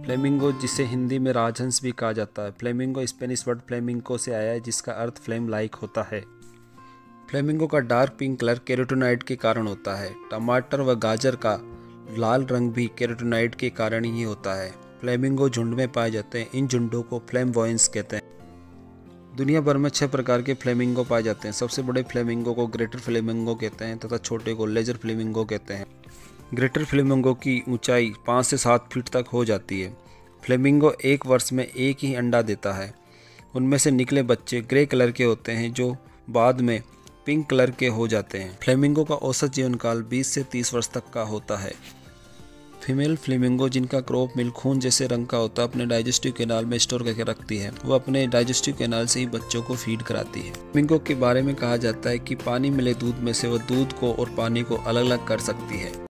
Flamingo, जिसे हिंदी में राजहंस भी कहा जाता है। फ्लेमिंगो स्पेनिश वर्ड फ्लेमिंको से आया है, जिसका अर्थ फ्लेम लाइक होता है। फ्लेमिंगो का डार्क पिंक कलर कैरोटीनॉइड के कारण होता है। टमाटर व गाजर का लाल रंग भी कैरोटीनॉइड के कारण ही होता है। फ्लेमिंगो झुंड में पाए जाते हैं। इन झुंडों को फ्लेमबॉयंस कहते हैं। दुनिया भर में 6 प्रकार के फ्लेमिंगो पाए जाते हैं। सबसे बड़े फ्लेमिंगो को ग्रेटर फ्लेमिंगो कहते हैं तथा छोटे को लेजर फ्लेमिंगो कहते हैं। ग्रेटर फ्लेमिंगो की ऊंचाई 5 से 7 फीट तक हो जाती है। फ्लेमिंगो एक वर्ष में एक ही अंडा देता है। उनमें से निकले बच्चे ग्रे कलर के होते हैं जो बाद में पिंक कलर के हो जाते हैं। फ्लेमिंगो का औसत जीवन काल 20 से 30 वर्ष तक का होता है। फीमेल फ्लेमिंगो, जिनका क्रॉप मिल्क खून जैसे रंग का होता है, अपने डाइजेस्टिव कैनाल में स्टोर करके रखती है। वो अपने डाइजेस्टिव कैनाल से ही बच्चों को फीड कराती है। फ्लेमिंगो के बारे में कहा जाता है कि पानी मिले दूध में से वो दूध को और पानी को अलग अलग कर सकती है।